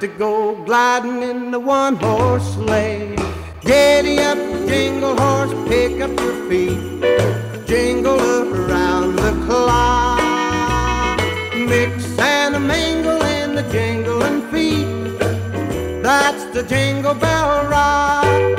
to go gliding in the one-horse sleigh. Giddy up, jingle horse, pick up your feet, jingle around the clock. Mix and a mingle in the jingling feet, that's the Jingle Bell Rock.